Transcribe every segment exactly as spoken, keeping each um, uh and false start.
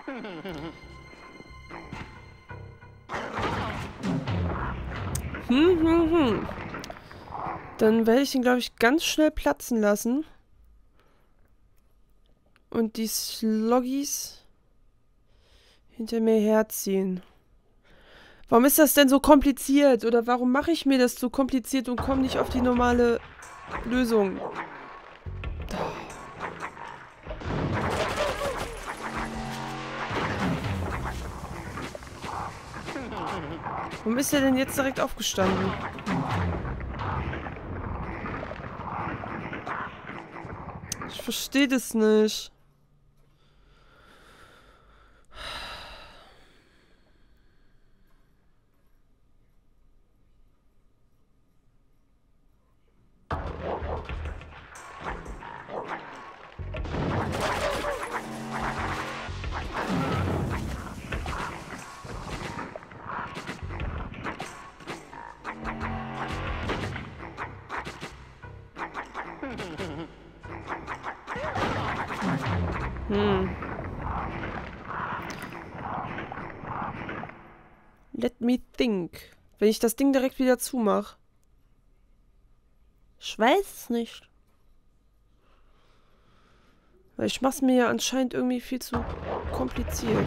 Hm, hm, hm. Dann werde ich ihn, glaube ich, ganz schnell platzen lassen. Und die Sloggies hinter mir herziehen. Warum ist das denn so kompliziert? Oder warum mache ich mir das so kompliziert und komme nicht auf die normale Lösung? Warum ist er denn jetzt direkt aufgestanden? Ich verstehe das nicht. Hm. Let me think. Wenn ich das Ding direkt wieder zumache. Ich weiß es nicht. Weil ich mach's mir ja anscheinend irgendwie viel zu kompliziert.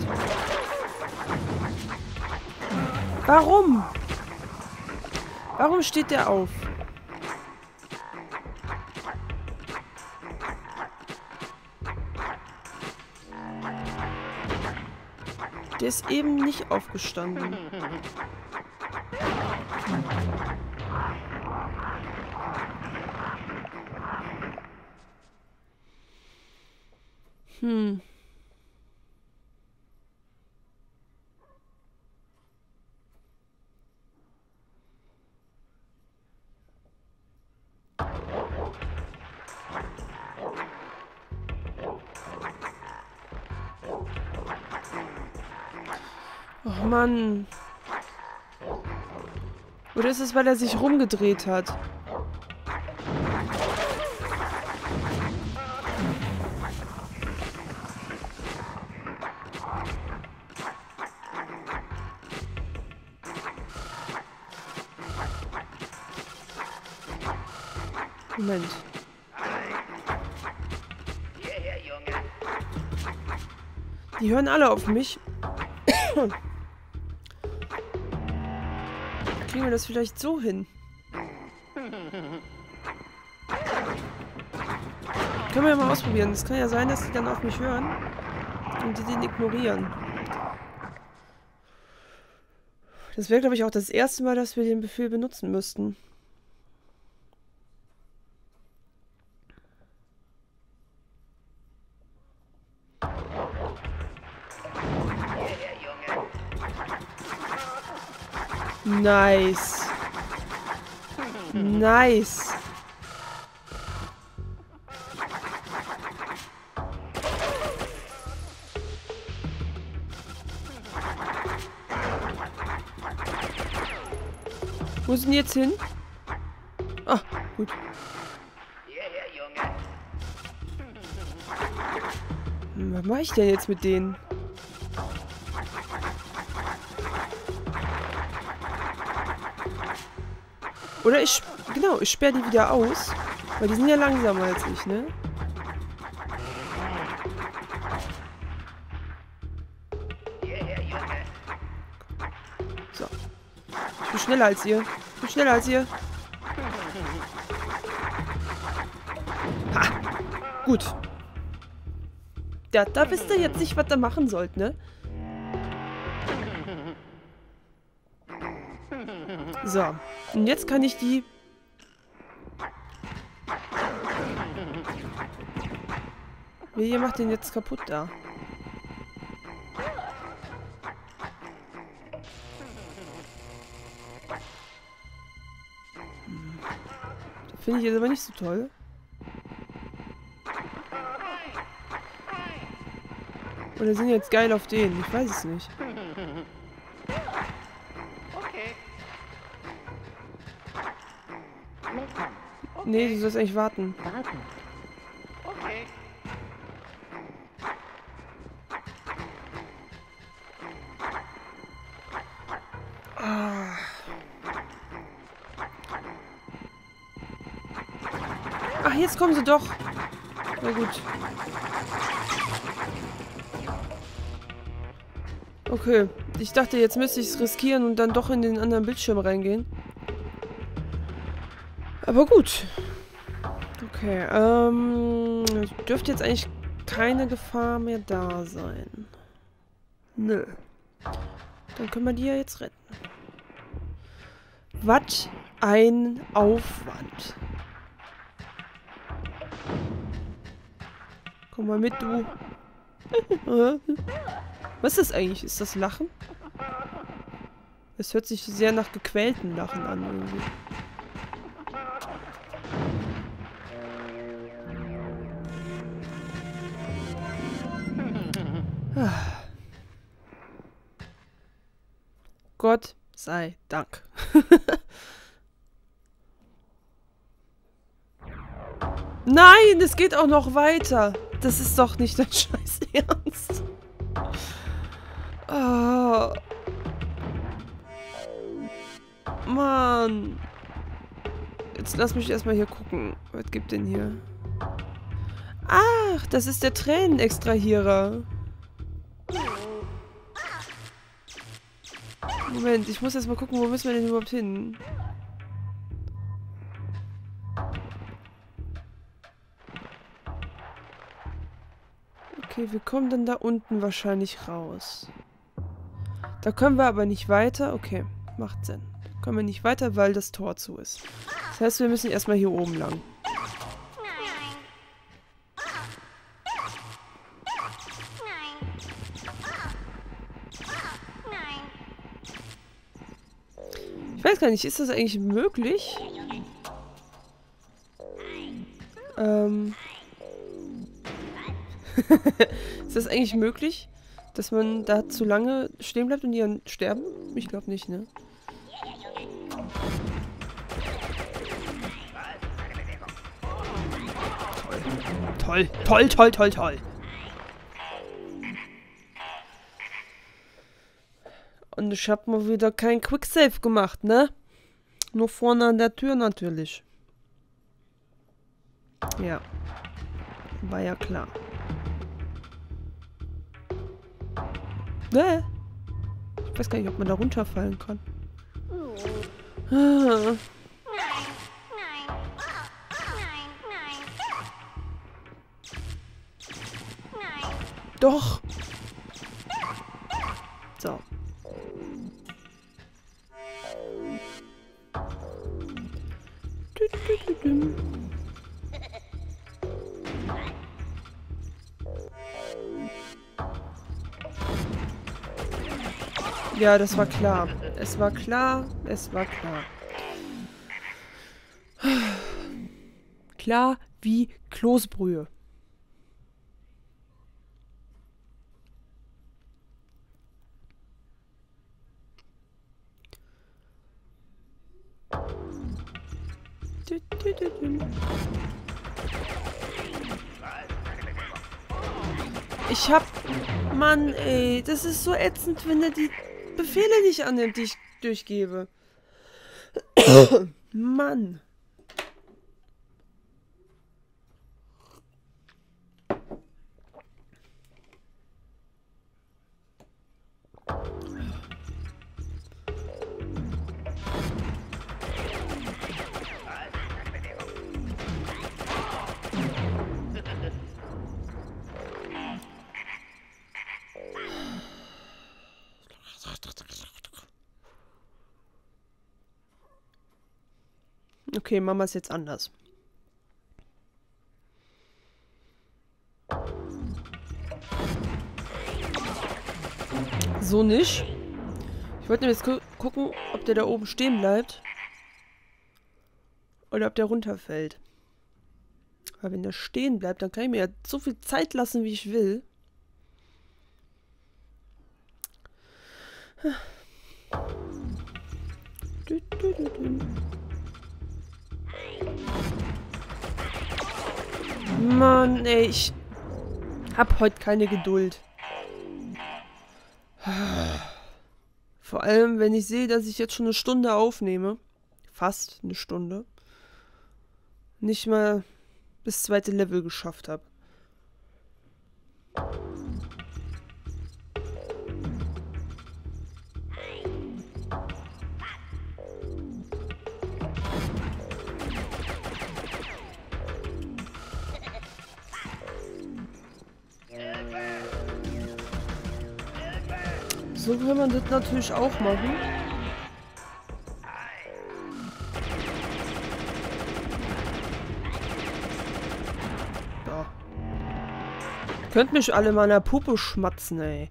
Warum? Warum steht der auf? Der ist eben nicht aufgestanden. Hm. Oh Mann. Oder ist es, weil er sich rumgedreht hat? Moment. Die hören alle auf mich. Kriegen wir das vielleicht so hin? Können wir ja mal ausprobieren. Es kann ja sein, dass die dann auf mich hören und die den ignorieren. Das wäre, glaube ich, auch das erste Mal, dass wir den Befehl benutzen müssten. Nice. Nice. Wo sind die jetzt hin? Ah, gut. Hm, was mache ich denn jetzt mit denen? Oder ich, genau, ich sperre die wieder aus. Weil die sind ja langsamer als ich, ne? So. Ich bin schneller als ihr. Ich bin schneller als ihr. Ha! Gut. Ja, da wisst ihr jetzt nicht, was ihr machen sollt, ne? So. Und jetzt kann ich die... Wer macht den jetzt kaputt da? Hm. Finde ich jetzt aber nicht so toll. Oder sind jetzt geil auf den? Ich weiß es nicht. Nee, du sollst eigentlich warten. Ach, jetzt kommen sie doch. Na gut. Okay. Ich dachte, jetzt müsste ich es riskieren und dann doch in den anderen Bildschirm reingehen. Aber gut. Okay, ähm... dürfte jetzt eigentlich keine Gefahr mehr da sein. Nö. Dann können wir die ja jetzt retten. Was ein Aufwand. Komm mal mit, du. Was ist das eigentlich? Ist das Lachen? Es hört sich sehr nach gequälten Lachen an irgendwie. Gott sei Dank. Nein, es geht auch noch weiter. Das ist doch nicht dein Scheiß Ernst. Oh. Mann. Jetzt lass mich erstmal hier gucken. Was gibt denn hier? Ach, das ist der Tränenextrahierer. Moment, ich muss erst mal gucken, wo müssen wir denn überhaupt hin? Okay, wir kommen dann da unten wahrscheinlich raus. Da können wir aber nicht weiter. Okay, macht Sinn. Da können wir nicht weiter, weil das Tor zu ist. Das heißt, wir müssen erstmal hier oben lang. Ich weiß gar nicht, ist das eigentlich möglich? Ähm. Ist das eigentlich möglich, dass man da zu lange stehen bleibt und die dann sterben? Ich glaube nicht, ne? Toll. Toll, toll, toll, toll. Und ich habe mal wieder kein Quicksave gemacht, ne? Nur vorne an der Tür natürlich. Ja. War ja klar. Ne? Ich weiß gar nicht, ob man da runterfallen kann. Ah. Doch. So. Ja, das war klar. Es war klar, es war klar. Klar wie Kloßbrühe. Ich hab... Mann, ey, das ist so ätzend, wenn er die Befehle nicht annimmt, die ich durchgebe. Mann. Okay, Mama ist jetzt anders. So nicht. Ich wollte jetzt gu gucken, ob der da oben stehen bleibt. Oder ob der runterfällt. Aber wenn der stehen bleibt, dann kann ich mir ja so viel Zeit lassen, wie ich will. Du, du, du, du. Mann, ey, ich hab heute keine Geduld. Vor allem, wenn ich sehe, dass ich jetzt schon eine Stunde aufnehme. Fast eine Stunde. Nicht mal das zweite Level geschafft habe. So kann man das natürlich auch machen. Ja. Könnt mich alle mal in der Puppe schmatzen, ey.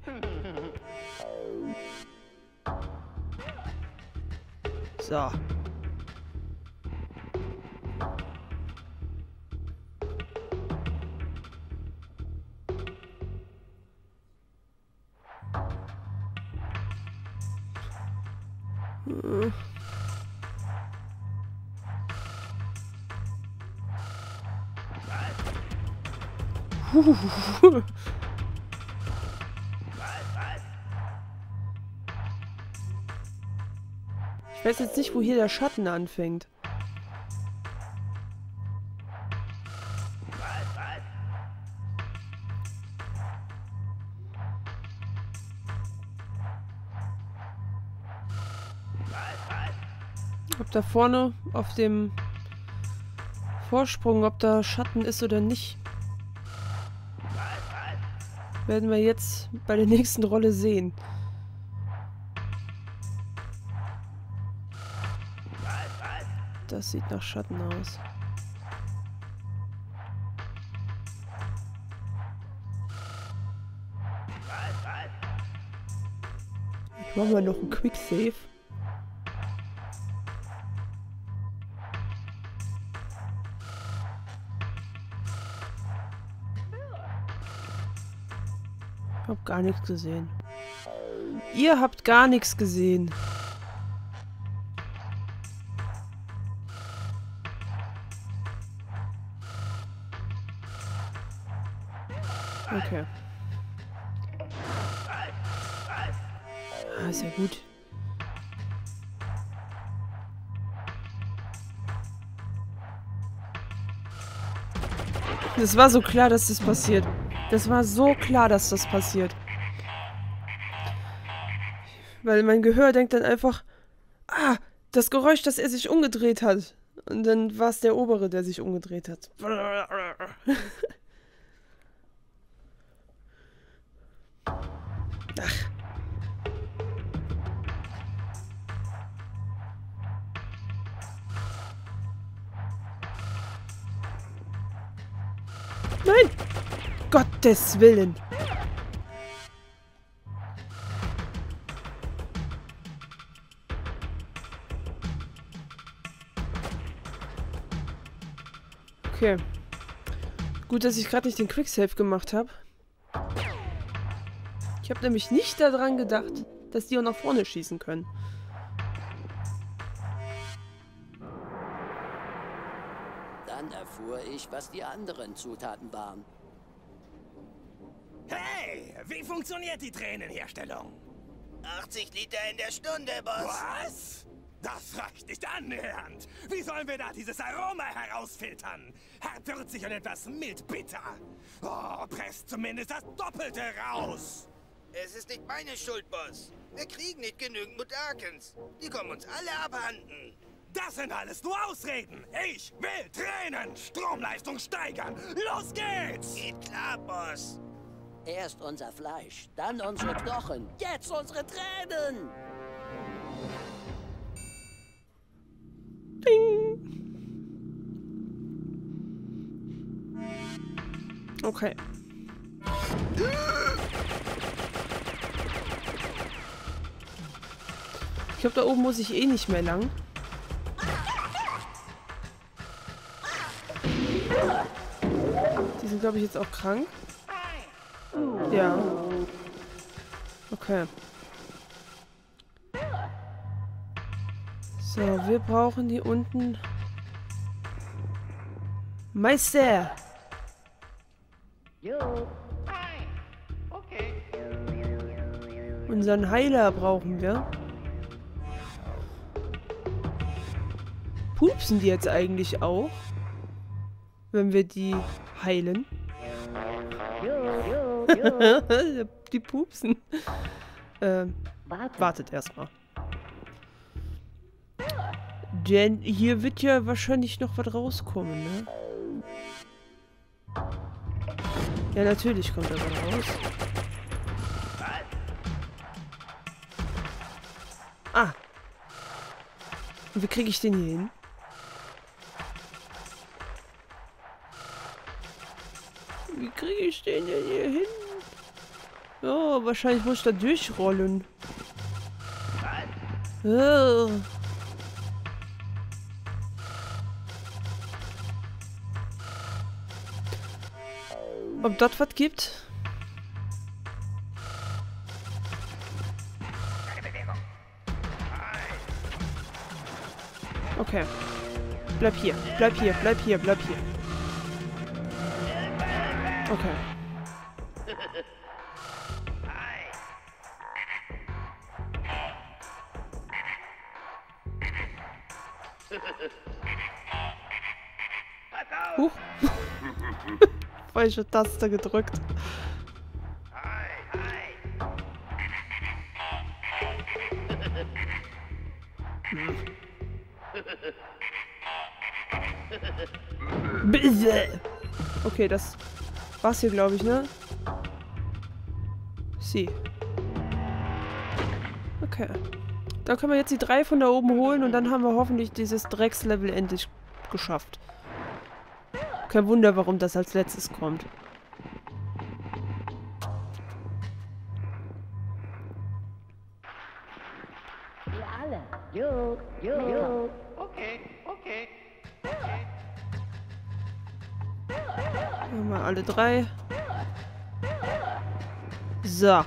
So. Hm. Huh. Ich weiß jetzt nicht, wo hier der Schatten anfängt. Ob da vorne auf dem Vorsprung, ob da Schatten ist oder nicht, werden wir jetzt bei der nächsten Rolle sehen. Das sieht nach Schatten aus. Machen wir noch einen Quick Save. Ich hab gar nichts gesehen. Ihr habt gar nichts gesehen. Okay. Ah, ist ja gut. Das war so klar, dass das passiert. Das war so klar, dass das passiert. Weil mein Gehör denkt dann einfach, ah, das Geräusch, dass er sich umgedreht hat. Und dann war es der Obere, der sich umgedreht hat. Ach. Nein! Gottes Willen! Okay. Gut, dass ich gerade nicht den Quicksave gemacht habe. Ich habe nämlich nicht daran gedacht, dass die auch nach vorne schießen können. Dann erfuhr ich, was die anderen Zutaten waren. Hey, wie funktioniert die Tränenherstellung? achtzig Liter in der Stunde, Boss. Was? Das reicht nicht annähernd. Wie sollen wir da dieses Aroma herausfiltern? Hart würzig und etwas mild-bitter. Oh, presst zumindest das Doppelte raus. Es ist nicht meine Schuld, Boss. Wir kriegen nicht genügend Mutakens. Die kommen uns alle abhanden. Das sind alles nur Ausreden. Ich will Tränen. Stromleistung steigern. Los geht's! Geht klar, Boss. Erst unser Fleisch, dann unsere Knochen, jetzt unsere Tränen! Ding. Okay. Ich glaube, da oben muss ich eh nicht mehr lang. Die sind, glaube ich, jetzt auch krank. Ja. Okay. So, wir brauchen die unten. Meister! Unseren Heiler brauchen wir. Pupsen die jetzt eigentlich auch? wenn wir die heilen. Die pupsen. Ähm, wartet erstmal. Denn hier wird ja wahrscheinlich noch was rauskommen, ne? Ja, natürlich kommt da was raus. Ah. Und wie kriege ich den hier hin? Wie kriege ich den denn hier hin? Oh, wahrscheinlich muss ich da durchrollen. Oh. Ob das was gibt? Okay. Bleib hier, bleib hier, bleib hier, bleib hier. Okay. Huch. Falsche Taste gedrückt. Hm. Okay, das war's hier, glaube ich, ne? Sie. Okay. Da können wir jetzt die drei von da oben holen und dann haben wir hoffentlich dieses Dreckslevel endlich geschafft. Kein Wunder, warum das als letztes kommt. Wir alle. Jo, jo, jo. Okay, okay. Machen wir alle drei. So.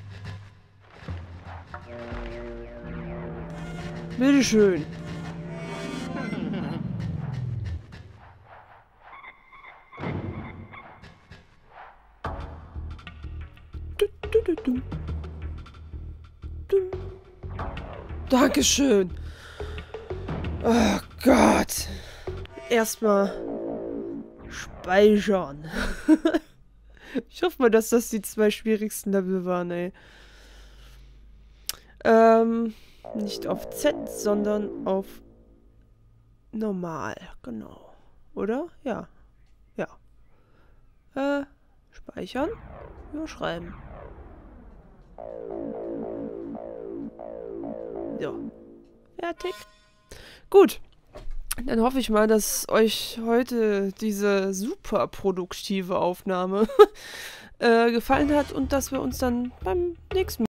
Bitteschön. Du, du, du, du. Du. Dankeschön. Oh Gott. Erstmal speichern. Ich hoffe mal, dass das die zwei schwierigsten Level waren, ey. Ähm, nicht auf Z, sondern auf normal, genau. Oder? Ja. Ja. Äh, speichern. Überschreiben. So. Fertig. Gut. Dann hoffe ich mal, dass euch heute diese super produktive Aufnahme äh, gefallen hat und dass wir uns dann beim nächsten Mal